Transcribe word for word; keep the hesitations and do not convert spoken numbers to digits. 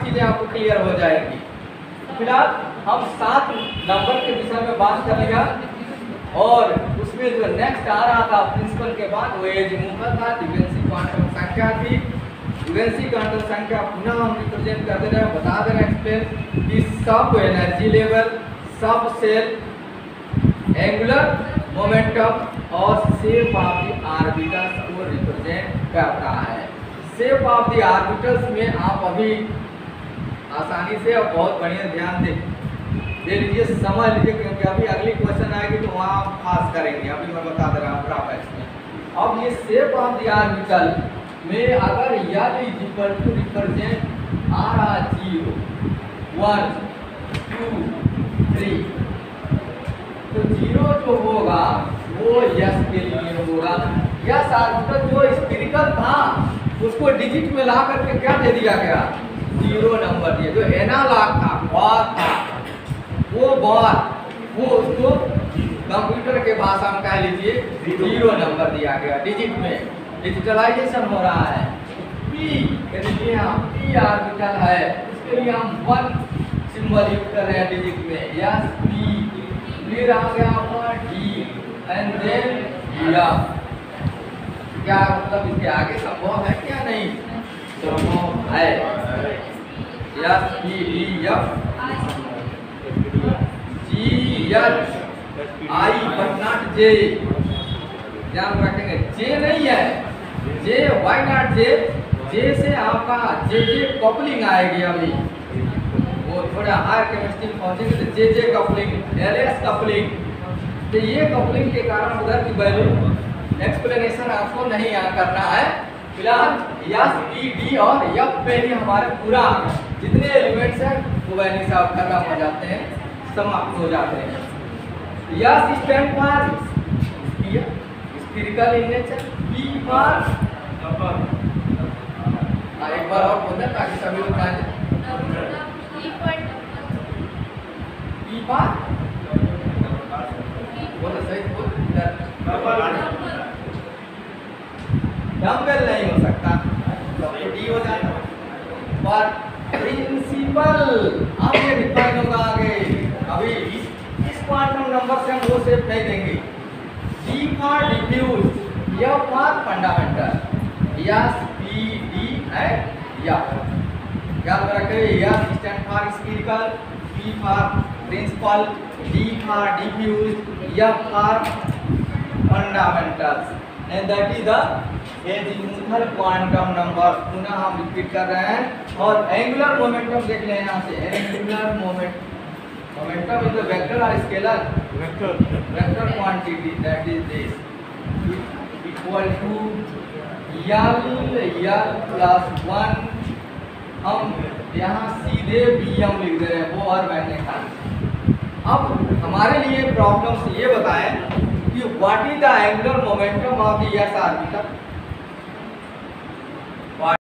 चीजें आपको क्लियर हो जाएंगी। फिलहाल हम सात नंबर के विषय में बात कर लिया और उसमें जो नेक्स्ट आ रहा था प्रिंसिपल के बाद वो एज मूवल था, ड्यूरेंसी क्वांटम संख्या थी। ड्यूरेंसी क्वांटम संख्या पुनः हम रिप्रेजेंट कर दे रहे हैं, बता दे रहे हैं एक्सप्लेन कि सब एनर्जी लेवल, सब सेल, एंगुलर मोमेंटम और शेप ऑफ द ऑर्बिटल्स को रिप्रेजेंट करता है। शेप ऑफ द ऑर्बिटल्स में आप अभी आसानी से और बहुत बढ़िया ध्यान दे दे लीजिए, समझ लीजिए, क्योंकि अभी अगली क्वेश्चन आएगी तो वहाँ आप पास करेंगे। अभी मैं बता दे रहा हूँ ग्राफिक्स में। अब ये शेप ऑफ द ऑर्बिटल में अगर l is equal to represent आ रहा जीरो, वन, टू, थ्री, तो जीरो जो होगा वो यस के लिए होगा। यस ऑर्बिटल जो स्फेरिकल था उसको डिजिट में ला करके क्या दे दिया गया, जीरो नंबर दिया। जो एनालॉग था, बार था, वो बार वो उसको कंप्यूटर के भाषा में कह लीजिए जीरो नंबर दिया गया। डिजिट में डिजिटलाइजेशन हो रहा है। पी लीजिए हम पी ऑर्बिटल है, उसके लिए हम वन सिंबल यूज कर रहे हैं डिजिट में, यस पी। फिर आ गया हमारा डी एंड देन एफ। क्या मतलब इसके आगे संभव है क्या, नहीं संभव है। S p d f g h i but not j, ध्यान रखेंगे जे नहीं है, जे वाई नॉट जे, जे से आपका जे जे कपलिंग आएगी। अभी वो थोड़ा हायर केमिस्ट्री में पहुंचेंगे तो j j coupling, l s coupling, तो ये कपलिंग के कारण उधर की वैल्यू एक्सप्लेनेशन आपको नहीं यहाँ करना है। फिलहाल यस पी डी और एफ पे ही हमारे पूरा जितने एलिमेंट्स हैं वो वैल्यू से आप खत्म हो जाते हैं, समाप्त हो जाते हैं। S stand for spherical in nature, p for एक बार और बोलते हैं ताकि सभी लोग जाने। पी फॉर बोलो सही बोल, डम्बल नहीं हो सकता तो डी हो जाता। पर प्रिंसिपल अब ये डिफाइन होगा आगे। अभी इस, इस क्वांटम नंबर से हम वो शेप नहीं देंगे। D for diffuse, f for fundamental, s p d and f. याद रखिए s stand for spherical, p for principal, d for diffuse, f for fundamentals and that is the azimuthal quantum number. पुनः हम repeat कर रहे हैं। और angular momentum देख लें यहाँ से, angular moment momentum is the vector और scalar vector vector quantity that is this equal to l l plus one. हम यहाँ सीधे बी एम लिख दे रहे हैं, वो और मैंने कहा। अब हमारे लिए प्रॉब्लम से ये बताएं कि what is the angular momentum of the s orbital.